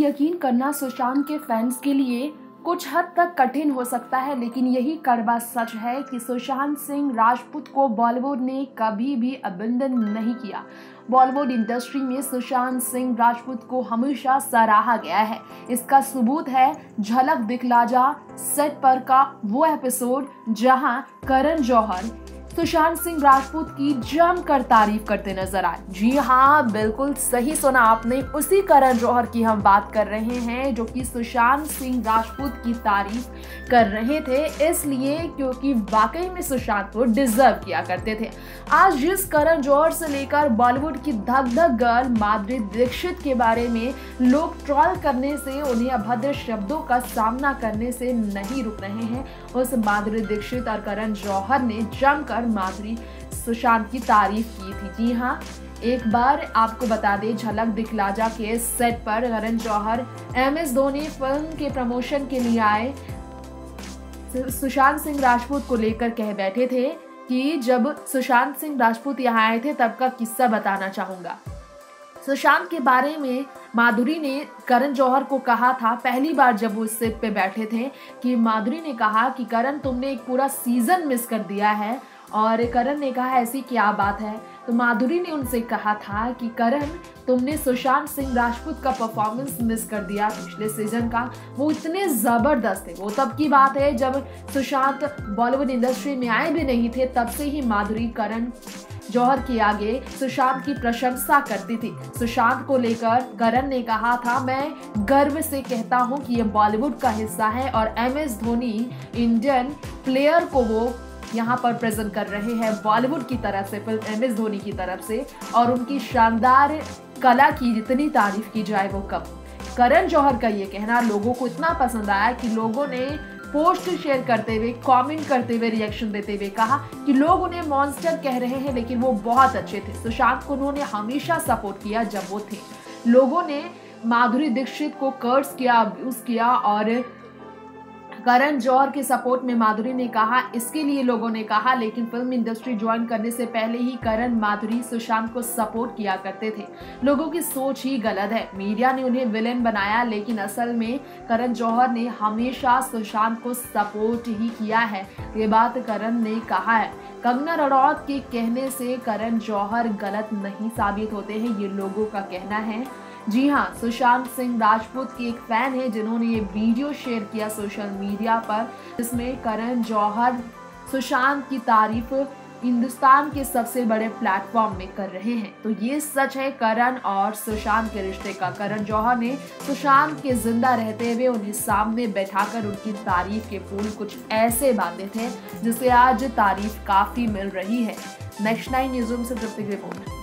यकीन करना सुशांत के फैंस के लिए कुछ हद तक कठिन हो सकता है, लेकिन यही कड़वा सच है कि सुशांत सिंह राजपूत को बॉलीवुड ने कभी भी अबंदन नहीं किया। बॉलीवुड इंडस्ट्री में सुशांत सिंह राजपूत को हमेशा सराहा गया है। इसका सबूत है झलक दिखला जा सेट पर का वो एपिसोड जहां करण जौहर सुशांत सिंह राजपूत की जमकर तारीफ करते नजर आए। जी हाँ, बिल्कुल सही सुना आपने, उसी करण जौहर की हम बात कर रहे हैं जो कि सुशांत सिंह राजपूत की तारीफ कर रहे थे, इसलिए क्योंकि वाकई में सुशांत को डिजर्व किया करते थे। आज जिस करण जौहर से लेकर बॉलीवुड की धक धक गर्ल माधुरी दीक्षित के बारे में लोग ट्रोल करने से, उन्हें अभद्र शब्दों का सामना करने से नहीं रुक रहे हैं, उस माधुरी दीक्षित और करण जौहर ने जमकर माधुरी सुशांत की तारीफ की थी। जी हाँ, एक बार आपको बता दें, झलक दिखला जा के सेट पर करण जौहर MS धोनी फिल्म के प्रमोशन के लिए आए सुशांत सिंह राजपूत को लेकर कह बैठे थे कि जब सुशांत सिंह राजपूत यहाँ आए थे तब का किस्सा बताना चाहूंगा। सुशांत के बारे में माधुरी ने करण जौहर को कहा था, पहली बार जब वो इस सेट पे बैठे थे, कि माधुरी ने कहा कि करण तुमने एक पूरा सीजन मिस कर दिया है, और करण ने कहा ऐसी क्या बात है। तो माधुरी ने उनसे कहा था कि करण तुमने सुशांत सिंह राजपूत का परफॉर्मेंस मिस कर दिया पिछले सीजन का, वो इतने जबरदस्त थे। वो तब की बात है जब सुशांत बॉलीवुड इंडस्ट्री में आए भी नहीं थे, तब से ही माधुरी करण जौहर के आगे सुशांत की प्रशंसा करती थी। सुशांत को लेकर करण ने कहा था, मैं गर्व से कहता हूं कि ये बॉलीवुड का हिस्सा है और MS धोनी इंडियन प्लेयर को वो यहाँ पर प्रेजेंट कर रहे हैं बॉलीवुड की तरफ से, फिल्म MS धोनी की तरफ से, और उनकी शानदार कला की जितनी तारीफ की जाए वो कम। करण जौहर का ये कहना लोगों को इतना पसंद आया कि लोगों ने पोस्ट शेयर करते हुए, कमेंट करते हुए, रिएक्शन देते हुए कहा कि लोग उन्हें मॉन्स्टर कह रहे हैं लेकिन वो बहुत अच्छे थे। सुशांत को उन्होंने हमेशा सपोर्ट किया जब वो थे। लोगों ने माधुरी दीक्षित को कर्स किया, अब्यूज किया, और करण जौहर के सपोर्ट में माधुरी ने कहा, इसके लिए लोगों ने कहा, लेकिन फिल्म इंडस्ट्री ज्वाइन करने से पहले ही करण माधुरी सुशांत को सपोर्ट किया करते थे। लोगों की सोच ही गलत है। मीडिया ने उन्हें विलेन बनाया, लेकिन असल में करण जौहर ने हमेशा सुशांत को सपोर्ट ही किया है। ये बात करण ने कहा है। कंगना रनौत के कहने से करण जौहर गलत नहीं साबित होते हैं, ये लोगों का कहना है। जी हाँ, सुशांत सिंह राजपूत की एक फैन है जिन्होंने ये वीडियो शेयर किया सोशल मीडिया पर, जिसमें करण जौहर सुशांत की तारीफ हिंदुस्तान के सबसे बड़े प्लेटफॉर्म में कर रहे हैं। तो ये सच है करण और सुशांत के रिश्ते का। करण जौहर ने सुशांत के जिंदा रहते हुए उन्हें सामने बैठाकर उनकी तारीफ के फूल कुछ ऐसे बातें थे जिसे आज तारीफ काफी मिल रही है। नेक्स्ट 9 न्यूज़ रूम से तृप्ति की रिपोर्ट।